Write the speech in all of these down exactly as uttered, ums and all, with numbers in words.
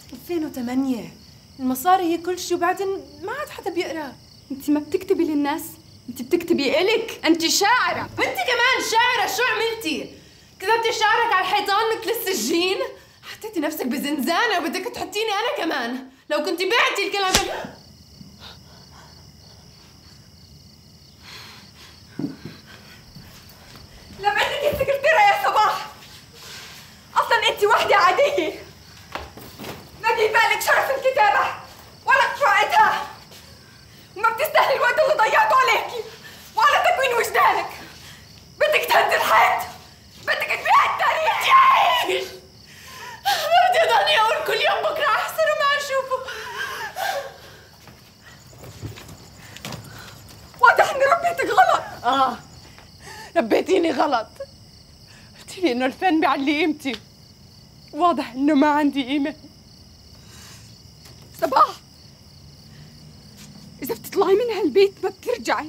ألفين وثمانية المصاري هي كل شيء، وبعدين ما عاد حدا بيقرا. انت ما بتكتبي للناس، انت بتكتبي إلك، انت شاعرة. وانت كمان شاعرة. شو عملتي؟ كتبتي شعرك على الحيطان مثل السجين؟ حطيتي نفسك بزنزانة وبدك تحطيني أنا كمان. لو كنتي بعتي الكلام ده. لبعتك السكرتيرة يا صباح. أصلاً أنت وحدة عادية، ما بيبالك شرف الكتابة ولا قراءتها، وما بتستاهلي الوقت اللي ضيعته عليكي وعلى تكوين وجدانك. بدك تهدي الحيط، بدك تبيعي التاريخ. بدي أعيش، بدي أضلني أقول كل يوم بكرة أحسن وما أشوفه. واضح إني ربيتك غلط. آه ربيتيني غلط. قلتي لي إنه الفن بيعلي قيمتي، واضح إنه ما عندي قيمة. صباح، إذا بتطلعي من هالبيت ما بترجعي.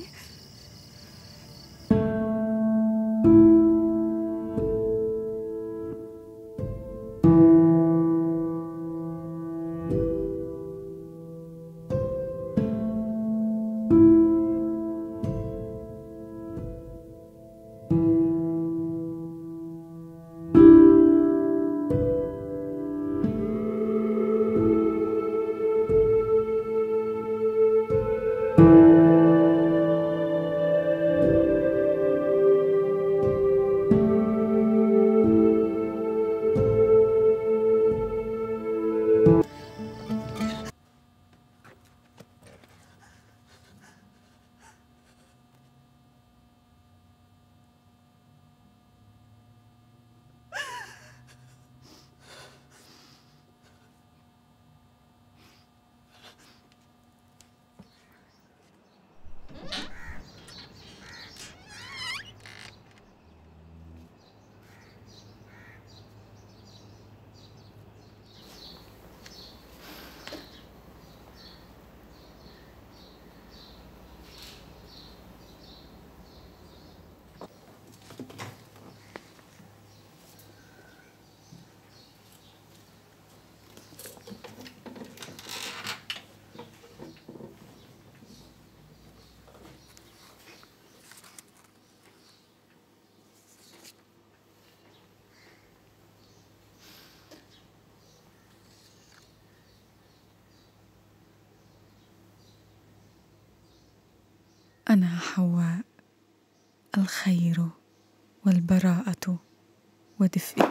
أنا حواء، الخير والبراءة ودفئي.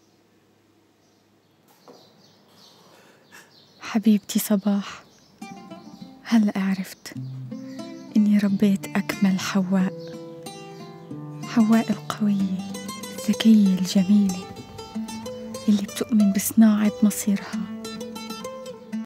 حبيبتي صباح، هلأ عرفت إني ربيت أكمل حواء، حواء القوية الذكية الجميلة اللي بتؤمن بصناعة مصيرها